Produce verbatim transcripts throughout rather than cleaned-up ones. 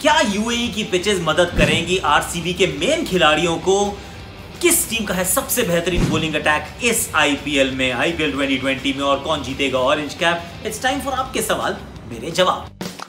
क्या यूएई की पिचेस मदद करेंगी आरसीबी के मेन खिलाड़ियों को? किस टीम का है सबसे बेहतरीन बॉलिंग अटैक इस आईपीएल में, आईपीएल ट्वेंटी ट्वेंटी में, और कौन जीतेगा orange cap? It's time for आपके सवाल मेरे जवाब।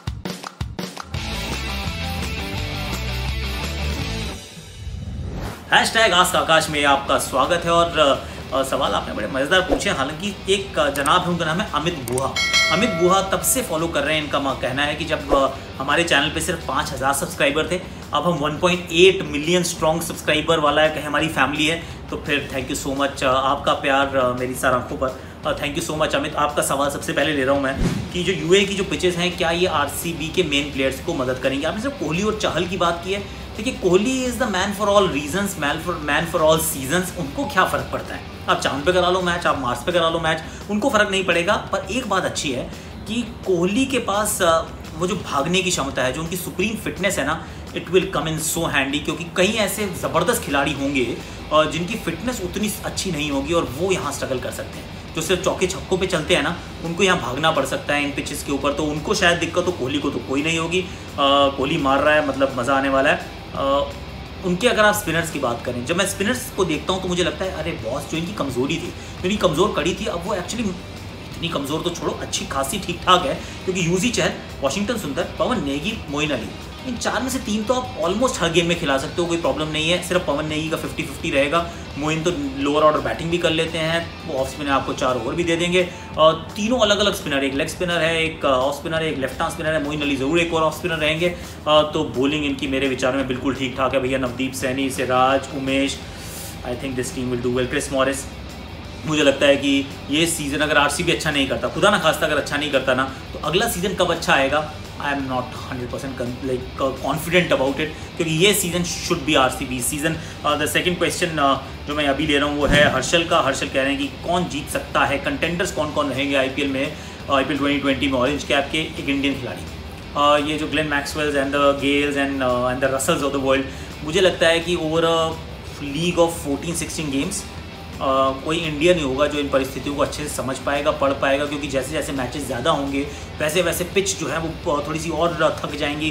हैशटैग आस्क आकाश में आपका स्वागत है। और आ, सवाल आपने बड़े मजेदार पूछे। हालांकि एक जनाब है, उनका नाम है अमित बुहा। अमित बुहा तब से फॉलो कर रहे हैं, इनका कहना है कि जब हमारे चैनल पे सिर्फ पाँच हज़ार सब्सक्राइबर थे, अब हम one point eight million strong subscriber वाला है, कहीं हमारी फैमिली है। तो फिर थैंक यू सो मच, आपका प्यार मेरी सार आंखों पर। Thank you so much Amit. आपका सवाल सबसे पहले ले रहा हूँ मैं कि जो यूएई की जो पिचेस हैं, क्या ये आरसीबी के मेन प्लेयर्स को मदद करेंगे? आपने सिर्फ कोहली और चहल की बात की है। देखिए, Kohli is the man for all reasons, man for man for all seasons. उनको क्या फ़र्क पड़ता है? आप चांद पे करा लो मैच, आप मार्स पे करा लो मैच, उनको फ़र्क नहीं पड़ेगा। पर एक बात अच्छी है कि कोहली के पास वो जो भागने की क्षमता है, जो उनकी सुप्रीम फिटनेस है ना, it will come in so handy. क्योंकि कई ऐसे ज़बरदस्त खिलाड़ी होंगे और जिनकी फिटनेस उतनी अच्छी नहीं होगी और वो यहाँ स्ट्रगल कर सकते हैं। जो सिर्फ चौके छक्कों पे चलते हैं ना, उनको यहाँ भागना पड़ सकता है इन पिचेस के ऊपर। तो उनको शायद दिक्कत हो, कोहली को तो कोई नहीं होगी। कोहली मार रहा है, मतलब मज़ा आने वाला है। आ, उनके अगर आप स्पिनर्स की बात करें, जब मैं स्पिनर्स को देखता हूँ तो मुझे लगता है अरे बॉस, जो इनकी कमज़ोरी थी, जो इनकी कमज़ोर कड़ी थी, अब वो एक्चुअली इतनी कमज़ोर तो छोड़ो, अच्छी खासी ठीक ठाक है। क्योंकि यूजी चहल, वॉशिंगटन सुंदर, पवन नेगी, मोइन अली, इन चार में से तीन तो आप ऑलमोस्ट हर गेम में खिला सकते हो, कोई प्रॉब्लम नहीं है। सिर्फ पवन नेगी का फिफ्टी फिफ्टी रहेगा। मोइन तो लोअर ऑर्डर बैटिंग भी कर लेते हैं, वो ऑफ स्पिनर आपको चार ओवर भी दे देंगे। और तीनों अलग अलग स्पिनर, एक लेग स्पिनर है, एक ऑफ स्पिनर है, एक लेफ्ट आर्म स्पिनर है। मोइन अली ज़रूर एक और ऑफ स्पिनर रहेंगे। तो बॉलिंग इनकी मेरे विचार में बिल्कुल ठीक ठाक है भैया। Navdeep Saini, Siraj, Umesh, I think this team will do well. Chris Morris, मुझे लगता है कि ये सीज़न अगर आरसीबी अच्छा नहीं करता, खुदा ना खास्ता अगर अच्छा नहीं करता ना, तो अगला सीज़न कब अच्छा आएगा, I am not hundred percent like confident about it. क्योंकि ये season should be RCB season. The second question जो मैं अभी ले रहा हूँ वो है हर्षल का। हर्षल कह रहे हैं कि कौन जीत सकता है, कंटेंडर्स कौन कौन रहेंगे आईपीएल में, आईपीएल ट्वेंटी ट्वेंटी में ऑरेंज कैप के? एक इंडियन खिलाड़ी, uh, ये जो Glenn Maxwells and the Gayles and and the Russells of the world, मुझे लगता है कि over a league of fourteen sixteen games Uh, कोई इंडिया नहीं होगा जो इन परिस्थितियों को अच्छे से समझ पाएगा, पढ़ पाएगा। क्योंकि जैसे जैसे मैचेस ज़्यादा होंगे वैसे वैसे पिच जो है वो थोड़ी सी और थक जाएंगी,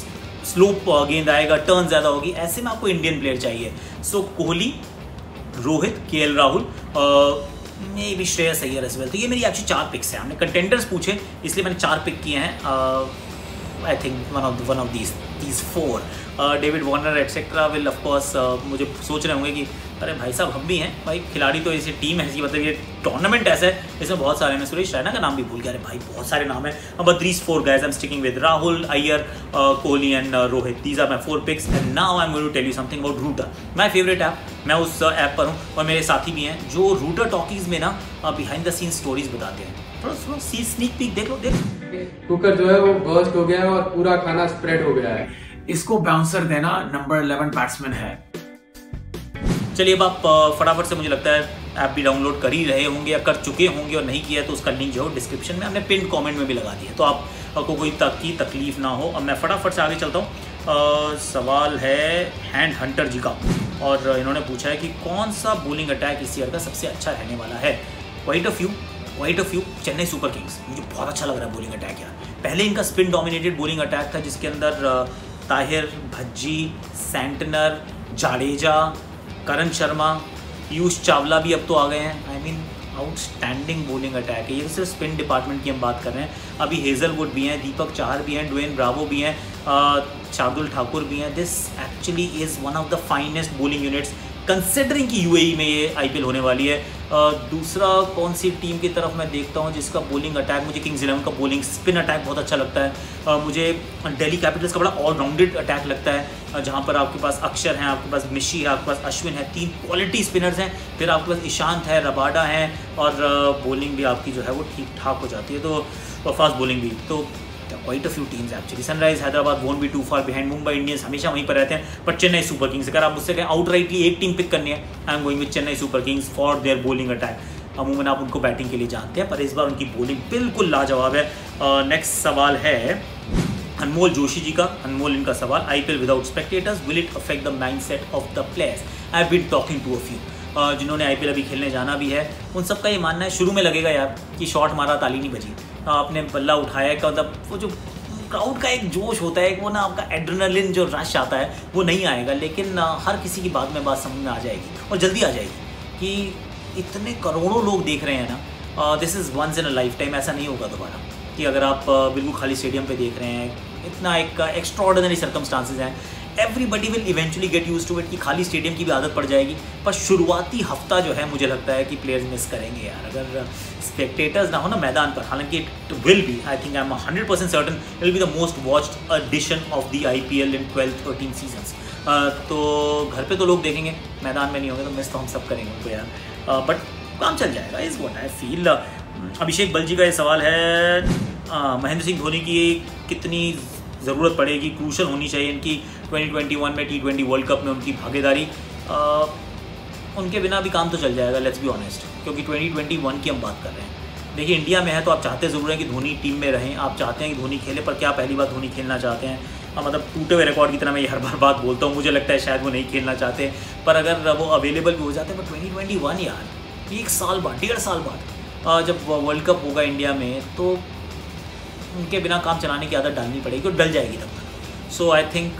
स्लोप गेंद आएगा, टर्न ज़्यादा होगी। ऐसे में आपको इंडियन प्लेयर चाहिए। So Kohli, Rohit, KL Rahul, maybe Shreyas Iyer as well. तो ये मेरी एक्चुअली चार पिक्स हैं। हमने कंटेंडर्स पूछे इसलिए मैंने चार पिक किए हैं। I think one of one of these these four, David Warner etcetera will of course. मुझे सोच रहे होंगे कि अरे भाई साहब हम भी हैं भाई, खिलाड़ी तो ऐसी टीम है, मतलब ये टूर्नामेंट ऐसा है, इसमें बहुत सारे। मैं सुरेश रैना का नाम भी भूल गया। अरे भाई बहुत सारे नाम हैं। But these four guys I am sticking with Rahul, Iyer, Kohli and Rohit. These are my four picks. And now I am going to tell you something about Rooter, my favourite app. मैं उस ऐप पर हूँ और मेरे साथी भी हैं जो रूटर टॉकीज में ना बिहाइंड द सीन स्टोरीज बताते हैं। थोड़ा थोड़ा सी स्नीक पीक देख लो। देख, कुकर जो है वो बर्स्ट हो गया है और पूरा खाना स्प्रेड हो गया है। इसको बाउंसर देना नंबर इलेवन बैट्समैन है। चलिए अब आप फटाफट से, मुझे लगता है ऐप भी डाउनलोड कर ही रहे होंगे या कर चुके होंगे, और नहीं किया तो उसका लिंक जो है डिस्क्रिप्शन में हमने पिन कमेंट में भी लगा दिया, तो आपको कोई तक की तकलीफ ना हो। अब मैं फटाफट से आगे चलता हूँ। सवाल है हैंड हंटर जी का, और इन्होंने पूछा है कि कौन सा बॉलिंग अटैक इस ईयर का सबसे अच्छा रहने वाला है? Quite a few quite a few Chennai Super Kings मुझे बहुत अच्छा लग रहा है बॉलिंग अटैक यार। पहले इनका स्पिन डोमिनेटेड बॉलिंग अटैक था, जिसके अंदर ताहिर, भज्जी, सेंटनर, जाडेजा, करण शर्मा, पीयूष चावला भी अब तो आ गए हैं। I mean outstanding bowling attack है ये। सिर्फ स्पिन डिपार्टमेंट की हम बात कर रहे हैं। अभी हेजलवुड भी हैं, दीपक चाहर भी हैं, ड्वेन ब्रावो भी हैं, शार्दुल ठाकुर भी हैं। This actually is one of the finest bowling units considering कि यूएई में ये आईपीएल होने वाली है। uh, दूसरा कौन सी टीम की तरफ मैं देखता हूँ जिसका बॉलिंग अटैक, मुझे किंग्स इलेवन का बॉलिंग स्पिन अटैक बहुत अच्छा लगता है। uh, मुझे दिल्ली कैपिटल्स का बड़ा ऑलराउंडेड अटैक लगता है, uh, जहाँ पर आपके पास अक्षर हैं, आपके पास मिशी है, आपके पास अश्विन है, तीन क्वालिटी स्पिनर्स हैं। फिर आपके पास ईशांत है, रबाडा है, और बॉलिंग uh, भी आपकी जो है वो ठीक ठाक हो जाती है। तो फास्ट बॉलिंग भी, तो quite a few teams actually. Sunrise Hyderabad won't be too far behind, Mumbai Indians हमेशा वहीं पर रहते हैं। बट चेन्नई सुपर किंग्स, अगर आप मुझसे कहें आउटराइटली एक टीम पिक करनी है, I am going with Chennai Super Kings for their bowling attack. अमूमन आप उनको बैटिंग के लिए जानते हैं, पर इस बार उनकी बॉलिंग बिल्कुल लाजवाब है। नेक्स्ट uh, सवाल है अनमोल जोशी जी का। अनमोल इनका सवाल, IPL without spectators will it affect the mindset of the players? I have been talking to a few जिन्होंने आईपीएल अभी खेलने जाना भी है, उन सबका ये मानना है शुरू में लगेगा यार कि शॉट मारा ताली नहीं बजी, आपने बल्ला उठाया का, मतलब वो जो क्राउड का एक जोश होता है, वो ना आपका एड्रेनलिन जो रश आता है वो नहीं आएगा, लेकिन हर किसी की बाद में बात समझ में आ जाएगी और जल्दी आ जाएगी कि इतने करोड़ों लोग देख रहे हैं ना, this is once in a lifetime, ऐसा नहीं होगा दोबारा कि अगर आप बिल्कुल खाली स्टेडियम पे देख रहे हैं। इतना एक एक्स्ट्राऑर्डिनरी सर्कमस्टांसेस हैं, everybody will eventually get use to it कि खाली स्टेडियम की भी आदत पड़ जाएगी, पर शुरुआती हफ्ता जो है मुझे लगता है कि प्लेयर्स मिस करेंगे यार, अगर स्पेक्टेटर्स ना हो ना मैदान पर। हालांकि it will be, I think I am hundred percent certain it will be the most watched edition of the I P L in twelve thirteen seasons. तो घर पे तो लोग देखेंगे, मैदान में नहीं होंगे, तो मिस तो हम सब करेंगे उनको यार, बट काम चल जाएगा, is what I feel. Abhishek Balji का ये सवाल है, uh, महेंद्र सिंह धोनी की कितनी ज़रूरत पड़ेगी, क्रूशल होनी चाहिए इनकी ट्वेंटी ट्वेंटी वन में टी ट्वेंटी वर्ल्ड कप में उनकी भागीदारी। uh, उनके बिना भी काम तो चल जाएगा, लेट्स बी ऑनेस्ट, क्योंकि ट्वेंटी ट्वेंटी वन की हम बात कर रहे हैं। देखिए इंडिया में है तो आप चाहते ज़रूर हैं कि धोनी टीम में रहें, आप चाहते हैं कि धोनी खेले, पर क्या पहली बार धोनी खेलना चाहते हैं? हाँ, मतलब टूटे हुए रिकॉर्ड की तरह मैं ये हर बार बात बोलता हूँ, मुझे लगता है शायद वो नहीं खेलना चाहते, पर अगर वो अवेलेबल भी हो जाते हैं। पर ट्वेंटी ट्वेंटी वन यार, एक साल बाद, डेढ़ साल बाद जब वर्ल्ड कप होगा इंडिया में, तो उनके बिना काम चलाने की आदत डालनी पड़ेगी और डल जाएगी तब तक। So I think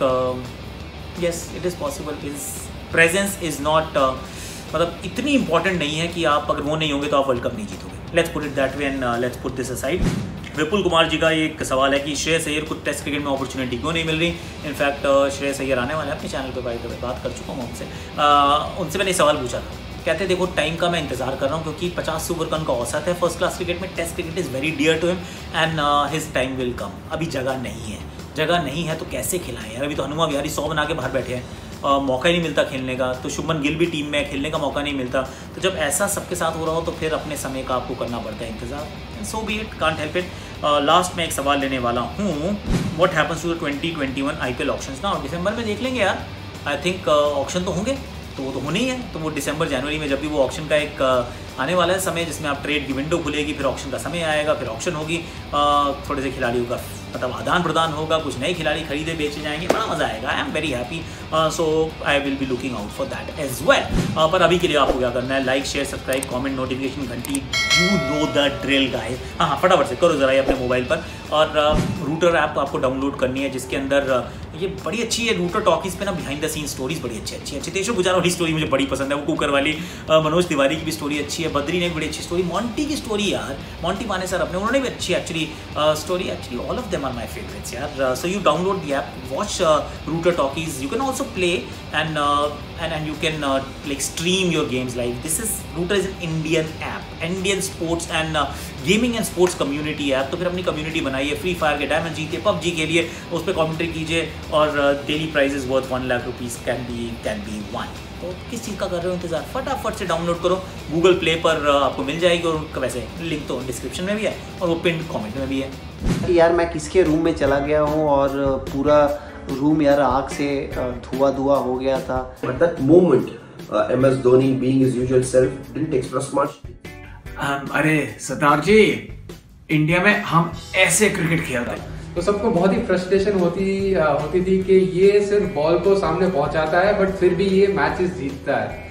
yes it is possible, is presence is not, मतलब इतनी इंपॉर्टेंट नहीं है कि आप अगर वो नहीं होंगे तो आप वर्ल्ड कप नहीं जीतोगे। Let's put it that way and let's put this aside. Vipul Kumar ji का एक सवाल है कि श्रेयस अय्यर को टेस्ट क्रिकेट में अपॉर्चुनिटी क्यों नहीं मिल रही। इनफैक्ट श्रेयस अय्यर आने वाले हैं अपने चैनल पे, बाय द वे बात कर चुका हूँ उनसे, उनसे मैंने सवाल पूछा था, कहते देखो टाइम का मैं इंतजार कर रहा हूँ, क्योंकि पचास ओवर का उनका औसत है फर्स्ट क्लास क्रिकेट में, test cricket is very dear to him and his time will come. अभी जगह नहीं है, जगह नहीं है तो कैसे खिलाएं यार, अभी तो हनुमा विहारी सौ बना के बाहर बैठे हैं, Uh, मौका ही नहीं मिलता खेलने का, तो शुभमन गिल भी टीम में, खेलने का मौका नहीं मिलता। तो जब ऐसा सबके साथ हो रहा हो तो फिर अपने समय का आपको करना पड़ता है इंतजार, so be it, can't help it. Last में एक सवाल लेने वाला हूँ, what happens to the twenty twenty one I P L auctions ना, और दिसंबर में देख लेंगे यार, आई थिंक ऑक्शन तो होंगे, तो वो तो होने ही है, तो वो दिसंबर जनवरी में जब भी वो ऑक्शन का एक uh, आने वाला है समय, जिसमें आप ट्रेड की विंडो खुलेगी, फिर ऑक्शन का समय आएगा, फिर ऑक्शन होगी, uh, थोड़े से खिलाड़ियों का मतलब आदान प्रदान होगा, कुछ नए खिलाड़ी खरीदे बेचे जाएंगे, बड़ा मजा आएगा। I am very happy, so I will be looking out for that as well. पर अभी के लिए आपको क्या करना है, like share subscribe comment notification घंटी, you know the drill guys. हाँ हाँ फटाफट से करो जरा ये अपने मोबाइल पर, और रूटर ऐप आपको डाउनलोड करनी है, जिसके अंदर uh, ये बड़ी अच्छी है रूटर टॉकीज पे ना, बिहाइंड द सीन स्टोरीज बड़ी अच्छी अच्छी है। चितेश गुजराल वाली स्टोरी मुझे बड़ी पसंद है, वो कुकर वाली, uh, मनोज तिवारी की भी स्टोरी अच्छी है, बद्री ने भी बड़ी अच्छी स्टोरी, मॉन्टी की स्टोरी यार, मॉन्टी पाने सर अपने, उन्होंने भी अच्छी actually story, actually all of them are my favourites यार। So you download the app, watch Rooter Talkies, you can also play and and and you can uh, like stream your games live. This is Rooter is an Indian app, Indian sports and uh, gaming and sports community app। तो फिर अपनी community बनाइए, Free Fire के diamond जीतिए, PUBG के लिए उस पर कमेंट्री कीजिए, और daily prizes worth one lakh rupees can be can be won. तो किस चीज़ का कर रहे हो इंतजार, फटाफट से डाउनलोड करो, गूगल प्ले पर uh, आपको मिल जाएगी, और वैसे लिंक तो डिस्क्रिप्शन में भी है और वो पिन कमेंट में भी है। यार मैं किसके रूम में चला गया हूँ और पूरा रूम यार आग से धुआं धुआं हो गया था। At that moment, uh, M S Dhoni, being his usual self, didn't express much. um, अरे सरदार जी, इंडिया में हम ऐसे क्रिकेट खेलते हैं, तो सबको बहुत ही फ्रस्ट्रेशन होती होती थी कि ये सिर्फ बॉल को सामने पहुंचाता है, बट फिर भी ये मैचेस जीतता है।